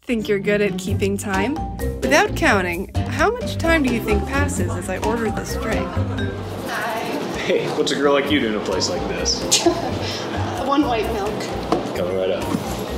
Think you're good at keeping time? Without counting, how much time do you think passes as I order this drink? Hey, what's a girl like you do in a place like this? One white milk. Coming right up.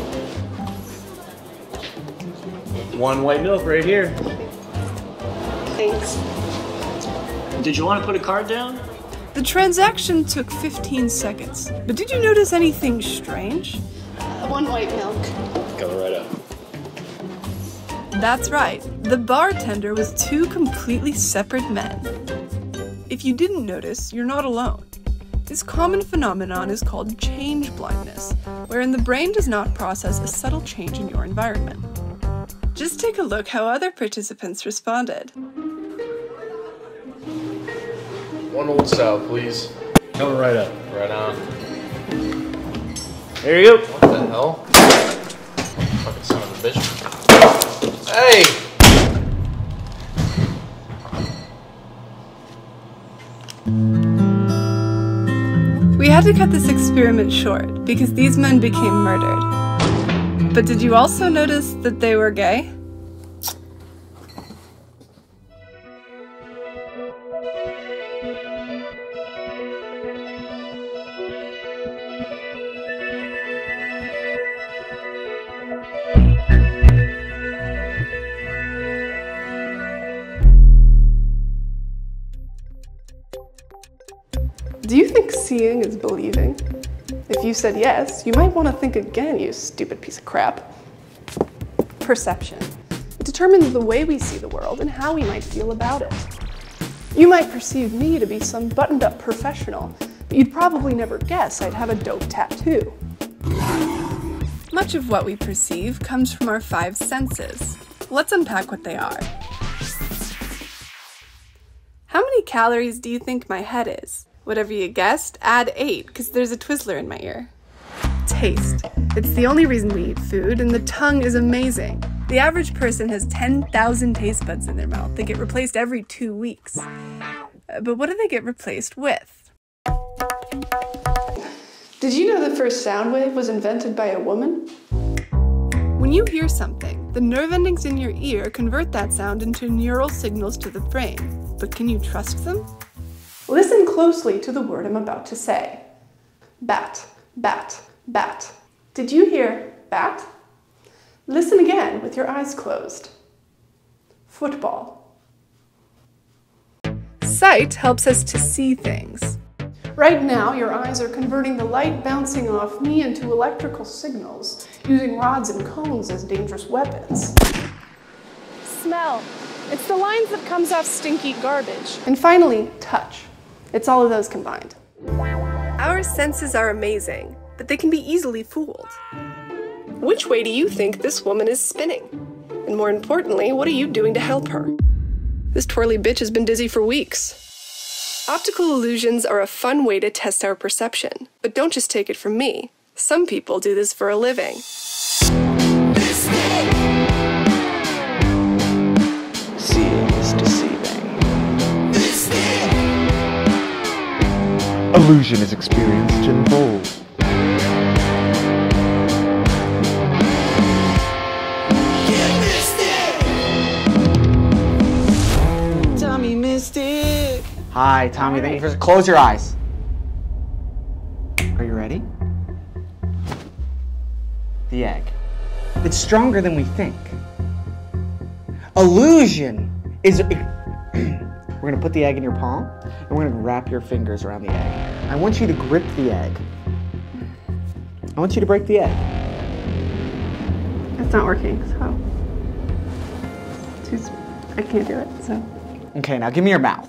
One white milk right here. Thanks. Did you want to put a card down? The transaction took 15 seconds, but did you notice anything strange? One white milk. Coming right up. That's right, the bartender was two completely separate men. If you didn't notice, you're not alone. This common phenomenon is called change blindness, wherein the brain does not process a subtle change in your environment. Just take a look how other participants responded. One old stout, please. Coming right up. Right on. There you go. What the hell? Fucking son of a bitch. Hey! We had to cut this experiment short because these men became murdered. But did you also notice that they were gay? Do you think seeing is believing? If you said yes, you might want to think again, you stupid piece of crap. Perception. It determines the way we see the world and how we might feel about it. You might perceive me to be some buttoned-up professional, but you'd probably never guess I'd have a dope tattoo. Much of what we perceive comes from our five senses. Let's unpack what they are. How many calories do you think my head is? Whatever you guessed, add 8, because there's a Twizzler in my ear. Taste. It's the only reason we eat food, and the tongue is amazing. The average person has 10,000 taste buds in their mouth. They get replaced every 2 weeks. But what do they get replaced with? Did you know the first sound wave was invented by a woman? When you hear something, the nerve endings in your ear convert that sound into neural signals to the brain. But can you trust them? Listen closely to the word I'm about to say. Bat, bat, bat. Did you hear bat? Listen again with your eyes closed. Football. Sight helps us to see things. Right now, your eyes are converting the light bouncing off me into electrical signals, using rods and cones as dangerous weapons. Smell. It's the lines that comes off stinky garbage. And finally, touch. It's all of those combined. Our senses are amazing, but they can be easily fooled. Which way do you think this woman is spinning? And more importantly, what are you doing to help her? This twirly bitch has been dizzy for weeks. Optical illusions are a fun way to test our perception, but don't just take it from me. Some people do this for a living. Seeing is deceiving. Illusion is experienced in full. Tommy missed it. Hi, Tommy. Thank you for. Close your eyes. Are you ready? The egg. It's stronger than we think. Illusion is. We're gonna put the egg in your palm, and we're gonna wrap your fingers around the egg. I want you to grip the egg. I want you to break the egg. It's not working, so I can't do it, so. Okay, now give me your mouth.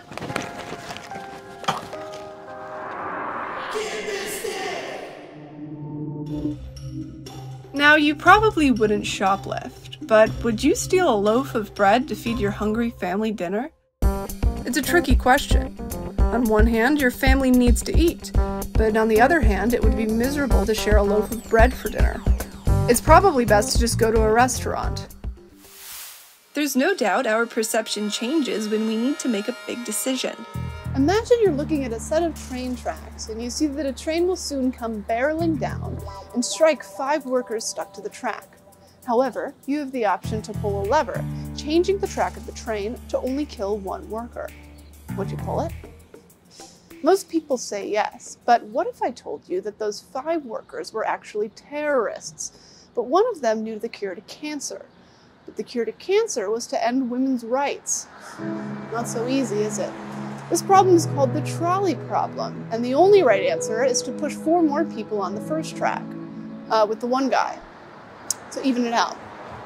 Now, you probably wouldn't shoplift, but would you steal a loaf of bread to feed your hungry family dinner? It's a tricky question. On one hand, your family needs to eat, but on the other hand, it would be miserable to share a loaf of bread for dinner. It's probably best to just go to a restaurant. There's no doubt our perception changes when we need to make a big decision. Imagine you're looking at a set of train tracks and you see that a train will soon come barreling down and strike 5 workers stuck to the track. However, you have the option to pull a lever, changing the track of the train to only kill one worker. Would you pull it? Most people say yes, but what if I told you that those 5 workers were actually terrorists, but one of them knew the cure to cancer? But the cure to cancer was to end women's rights. Not so easy, is it? This problem is called the trolley problem, and the only right answer is to push 4 more people on the first track, with the one guy, to even it out.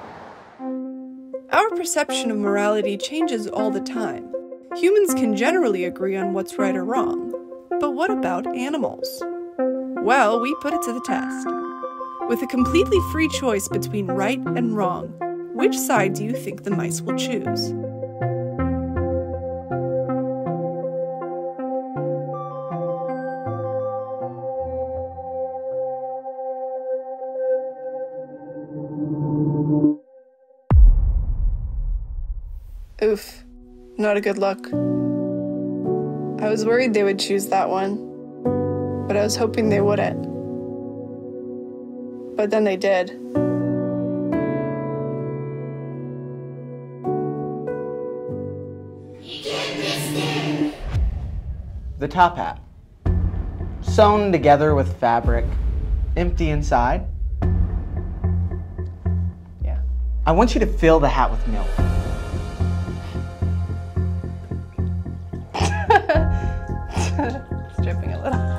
Our perception of morality changes all the time. Humans can generally agree on what's right or wrong. But what about animals? Well, we put it to the test. With a completely free choice between right and wrong, which side do you think the mice will choose? Oof, not a good look. I was worried they would choose that one, but I was hoping they wouldn't. But then they did. The top hat. Sewn together with fabric, empty inside. Yeah. I want you to fill the hat with milk. It's dripping a little.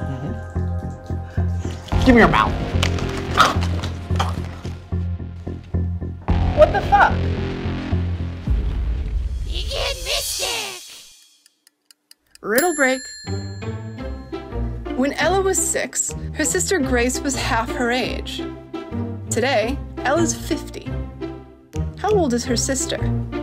Give me your mouth. What the fuck? Riddle break. When Ella was 6, her sister Grace was half her age. Today, Ella's 50. How old is her sister?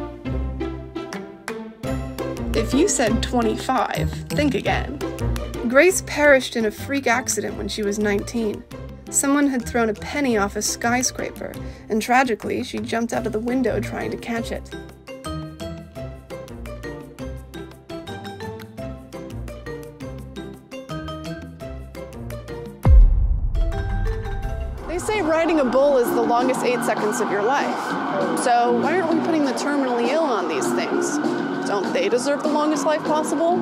If you said 25, think again. Grace perished in a freak accident when she was 19. Someone had thrown a penny off a skyscraper, and tragically, she jumped out of the window trying to catch it. They say riding a bull is the longest 8 seconds of your life. So why aren't we putting the terminally ill on these things? Don't they deserve the longest life possible?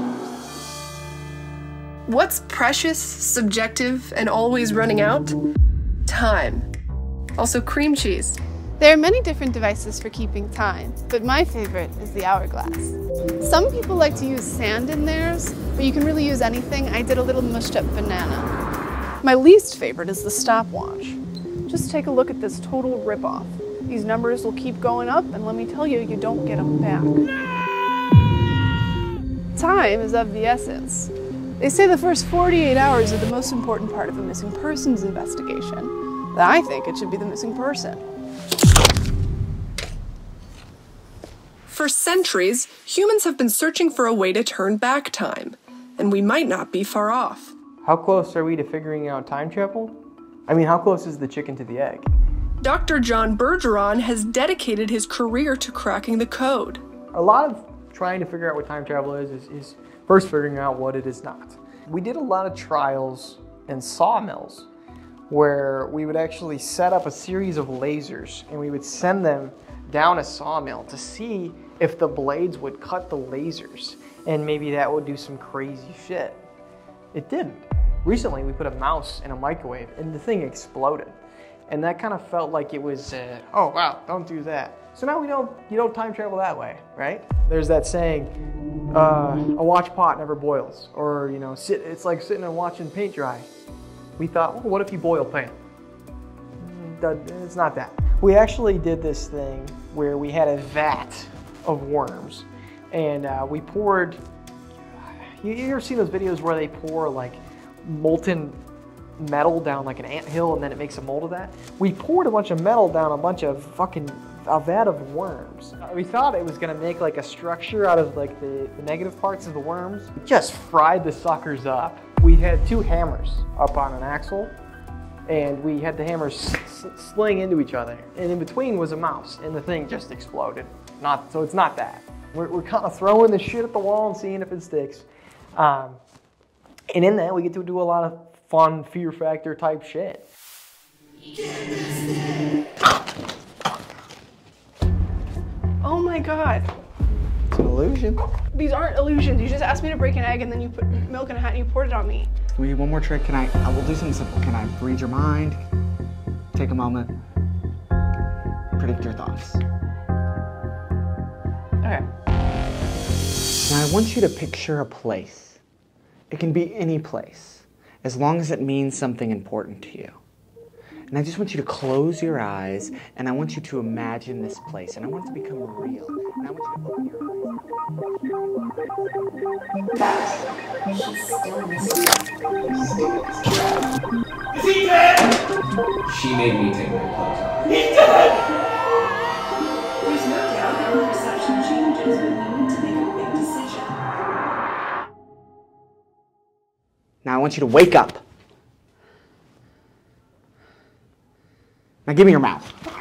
What's precious, subjective, and always running out? Time. Also cream cheese. There are many different devices for keeping time, but my favorite is the hourglass. Some people like to use sand in theirs, but you can really use anything. I did a little mushed up banana. My least favorite is the stopwatch. Just take a look at this total ripoff. These numbers will keep going up, and let me tell you, you don't get them back. Time is of the essence. They say the first 48 hours are the most important part of a missing persons investigation. But I think it should be the missing person. For centuries, humans have been searching for a way to turn back time, and we might not be far off. How close are we to figuring out time travel? I mean, how close is the chicken to the egg? Dr. John Bergeron has dedicated his career to cracking the code. A lot of trying to figure out what time travel is first figuring out what it is not. We did a lot of trials in sawmills where we would actually set up a series of lasers and we would send them down a sawmill to see if the blades would cut the lasers, and maybe that would do some crazy shit. It didn't. Recently we put a mouse in a microwave and the thing exploded. And that kind of felt like it was, oh wow, don't do that. So now you don't time travel that way, right? There's that saying, a watch pot never boils, or it's like sitting and watching paint dry. We thought, well, what if you boil paint? It's not that. We actually did this thing where we had a vat of worms, and we poured. You ever seen those videos where they pour like molten metal down like an anthill and then it makes a mold of that? We poured a bunch of metal down a vat of worms. We thought it was gonna make like a structure out of like the negative parts of the worms. We just fried the suckers up. We had 2 hammers up on an axle and we had the hammers sling into each other. And in between was a mouse and the thing just exploded. So it's not that. We're kind of throwing the shit at the wall and seeing if it sticks. And in that we get to do a lot of fun fear factor type shit. my god. It's an illusion. These aren't illusions. You just asked me to break an egg and then you put milk in a hat and you poured it on me. Can we do one more trick? I will do something simple. Can I read your mind? Take a moment. Predict your thoughts. Okay. Now I want you to picture a place. It can be any place, as long as it means something important to you. And I just want you to close your eyes, and I want you to imagine this place, and I want it to become real. And I want you to open your eyes. Is he dead? She made me take my clothes off. He's dead! There's no doubt that your perception changes when you need to make a big decision. Now I want you to wake up. Now give me your mouth.